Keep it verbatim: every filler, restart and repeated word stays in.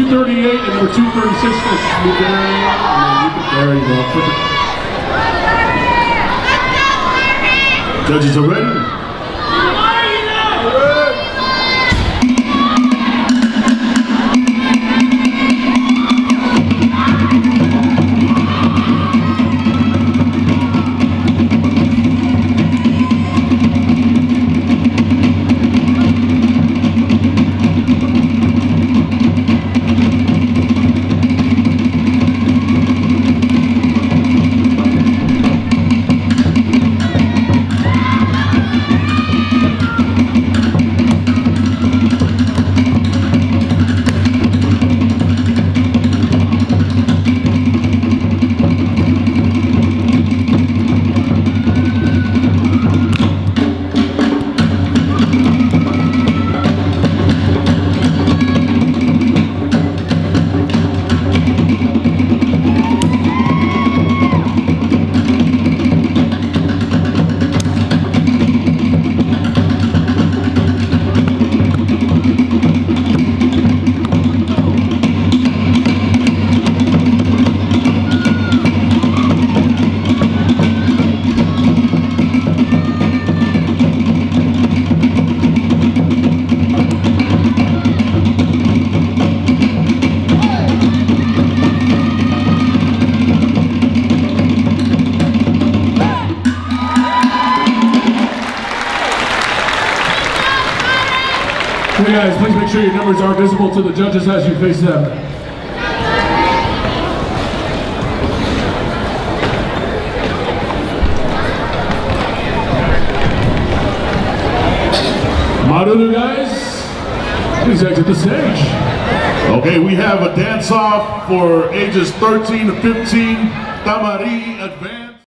thirty-eight and number two thirty-six. There you go. Perfect. Judges are ready. Hey guys, please make sure your numbers are visible to the judges as you face them. Maruru guys, please exit the stage. Okay, we have a dance-off for ages thirteen to fifteen, Tamari Advanced.